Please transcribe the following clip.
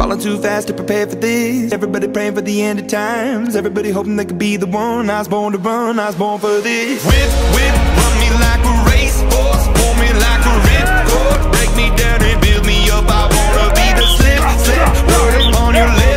falling too fast to prepare for this. Everybody praying for the end of times. Everybody hoping they could be the one. I was born to run, I was born for this. Whip, whip, run me like a racehorse, pull me like a ripcord, break me down and build me up. I wanna be the slip, slip, word on your lips.